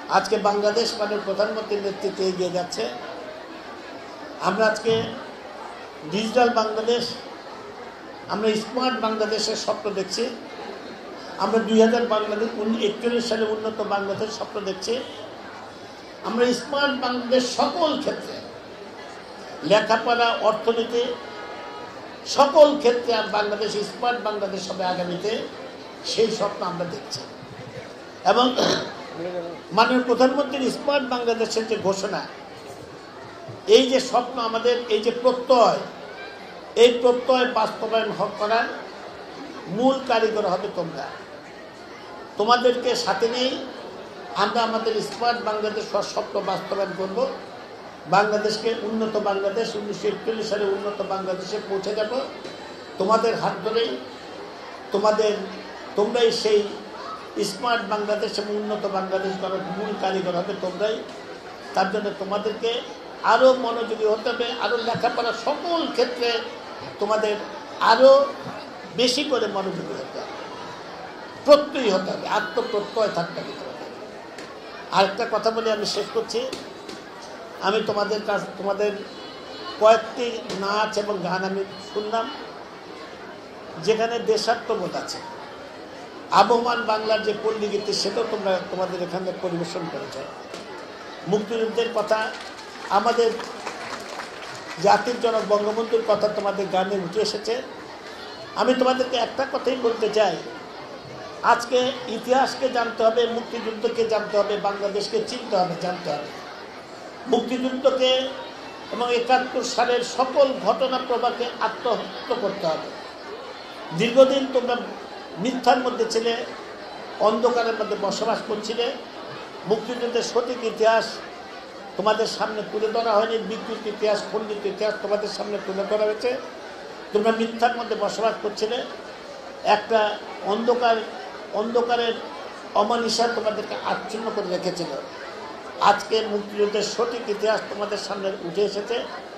আজকে বাংলাদেশ মাননীয় প্রধানমন্ত্রীর নেতৃত্বে এগিয়ে যাচ্ছে। আমরা আজকে ডিজিটাল বাংলাদেশ, আমরা স্মার্ট বাংলাদেশের স্বপ্ন দেখছি। আমরা 2041 সালে উন্নত বাংলাদেশ স্বপ্ন দেখছি। আমরা স্মার্ট বাংলাদেশ সকল ক্ষেত্রে, লেখাপড়া, অর্থনীতি, সকল ক্ষেত্রে বাংলাদেশ স্মার্ট বাংলাদেশ হবে আগামীতে, সেই স্বপ্ন আমরা দেখছি। এবং মাননীয় প্রধানমন্ত্রীর স্মার্ট বাংলাদেশের যে ঘোষণা, এই যে স্বপ্ন আমাদের, এই যে প্রত্যয়, এই প্রত্যয় বাস্তবায়ন করার মূল কারিগর হবে তোমরা। তোমাদেরকে সাথে নিয়েই আমরা আমাদের স্মার্ট বাংলাদেশ স্বপ্ন বাস্তবায়ন করব। বাংলাদেশকে উন্নত বাংলাদেশ 1941 সালে উন্নত বাংলাদেশে পৌঁছে যাব। তোমাদের হাত ধরেই তোমরাই সেই স্মার্ট বাংলাদেশ এবং উন্নত বাংলাদেশ করার মূল কারিগর হবে তোমরাই। তার জন্য তোমাদেরকে আরও মনোযোগী হতে হবে, আরও লেখাপড়া সকল ক্ষেত্রে তোমাদের আরও বেশি করে মনোযোগী হতে হবে, প্রত্যয়ী হতে হবে, আত্মপ্রত্যয় থাকতে হবে। আরেকটা কথা বলে আমি শেষ করছি। আমি তোমাদের কয়েকটি নাচ এবং গান আমি শুনলাম, যেখানে দেশাত্মবোধ আছে। আবহমান বাংলার যে পল্লীগীতি, সেটাও তোমাদের এখানে পরিবেশন করেছে। মুক্তিযুদ্ধের কথা, আমাদের জাতির জনক বঙ্গবন্ধুর কথা তোমাদের গানে উঠে এসেছে। আমি তোমাদেরকে একটা কথাই বলতে চাই, আজকে ইতিহাসকে জানতে হবে, মুক্তিযুদ্ধকে জানতে হবে, বাংলাদেশকে চিনতে হবে, জানতে হবে। মুক্তিযুদ্ধকে এবং 71 সালের সকল ঘটনা প্রবাহকে আত্মহত্যা করতে হবে। দীর্ঘদিন তোমরা মিথ্যার মধ্যে ছিলে, অন্ধকারের মধ্যে বসবাস করছিলে। মুক্তিযুদ্ধের সঠিক ইতিহাস তোমাদের সামনে তুলে ধরা হয়নি, বিকৃত ইতিহাস, খণ্ডিত ইতিহাস তোমাদের সামনে তুলে ধরা হয়েছে। তোমরা মিথ্যার মধ্যে বসবাস করছিলে, একটা অন্ধকারের অমানিসা তোমাদেরকে আচ্ছন্ন করে রেখেছিল। আজকে মুক্তিযুদ্ধের সঠিক ইতিহাস তোমাদের সামনে উঠে এসেছে।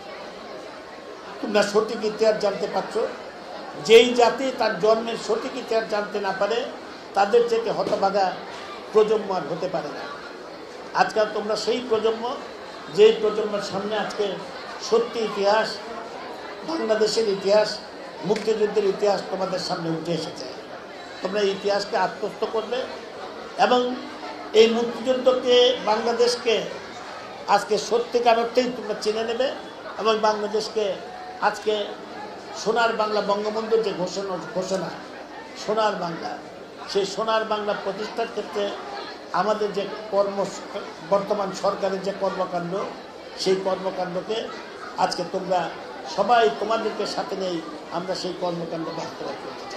তোমরা সঠিক ইতিহাস জানতে পারছ। যেই জাতি তার জন্মের সঠিক ইতিহাস জানতে না পারে, তাদের থেকে হতভাগা প্রজন্ম আর হতে পারে না। আজকাল তোমরা সেই প্রজন্ম, যেই প্রজন্মের সামনে আজকে সত্যি ইতিহাস, বাংলাদেশের ইতিহাস, মুক্তিযুদ্ধের ইতিহাস তোমাদের সামনে উঠে এসেছে। তোমরা এই ইতিহাসকে আত্মস্থ করবে এবং এই মুক্তিযুদ্ধকে, বাংলাদেশকে আজকে সত্যিকার অর্থেই তোমরা চিনে নেবে এবং বাংলাদেশকে আজকে সোনার বাংলা, বঙ্গবন্ধুর যে ঘোষণা সোনার বাংলা, সেই সোনার বাংলা প্রতিষ্ঠার ক্ষেত্রে আমাদের যে বর্তমান সরকারের যে কর্মকাণ্ড, সেই কর্মকাণ্ডকে আজকে তোমরা সবাই, তোমাদেরকে সাথে নেই আমরা সেই কর্মকাণ্ড বাস্তবায়ন করছি।